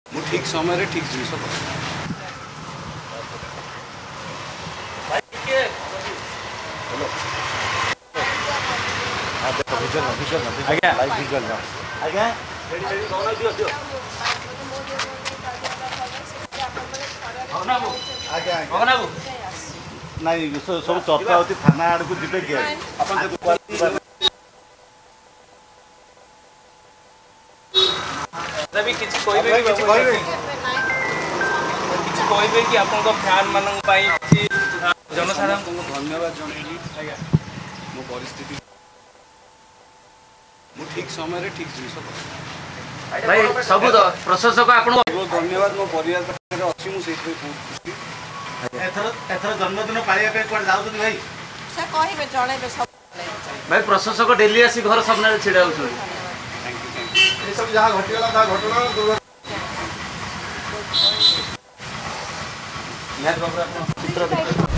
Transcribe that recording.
मु ठीक समय ठीक जिनिस नहीं सब चर्चा होती थाना आड़ को जीवे कि कि आपन फैन मान जनसाधारण को धन्यवाद जनइली मो परिस्थिति मु ठीक समय ठीक जिनिस भाई सब प्रशासक आपन धन्यवाद मो परिवार पाखे अच्छी मु से खुशी एथर जन्मदिन पालिया पे कोन जाउ भाई से कहिबे जणेबे सब भाई प्रशासक डेली आसी घर सामने छिड़ा होछ थैंक यू ये सब जहां घटिला ता घटना निहार बाबू आपन चित्र